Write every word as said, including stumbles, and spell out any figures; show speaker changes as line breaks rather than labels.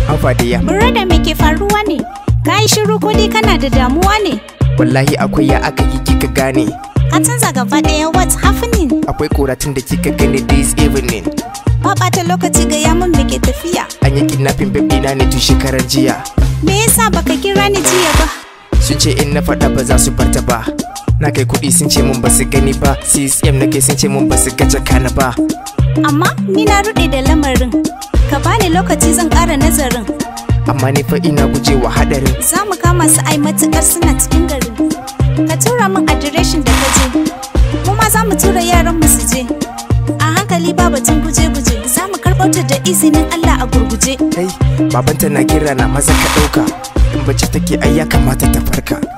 An fadiya.
Burada me ke faruwa ne? Ka yi shiru ko dai kana da damuwa ne?
Wallahi akwai ya aka yi kika gane.
Ka canza gaba ɗaya, what's happening?
Akwai koratun da kika gani this evening.
Ba ɓata lokaci ga yamin me ke tafiya.
An yi kidnapping baby na ne tun shekaran jiya.
Me yasa baka kira ni jiya ba?
Sun ce in na faɗa ba za su barta ba. Na kai kuɗi sun ce mun ba su gani ba. C S M na kai sun ce mun ba su gaja kana ba.
Amma ni na ruɗe da lamarin. Ka bani lokaci zan ƙara nazarin.
Amma ni fa ina gujewa hadarin.
Za mu kama su ai matuƙar suna cikin garin. Ka tura min adireshin da ka je. Mu ma za mu tura yaran mu su je. A hankali ba batun guje-guje. Za mu karɓo ta da izinin Allah a gurguje.
Kai, babanta na kira na maza ka ɗauka. In bacci take ai ya kamata ta farka.